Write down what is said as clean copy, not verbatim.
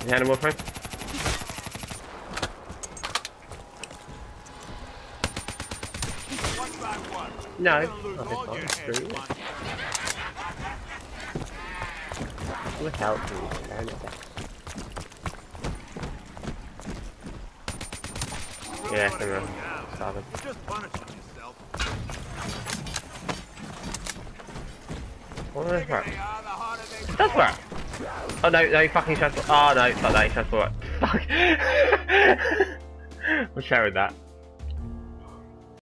You had him, friend? No. Look out for me. Yeah, I can stop it. What does work? It does work! Oh no, no, he fucking transport. Oh no, fuck that, he transport. Fuck! I'm sharing that.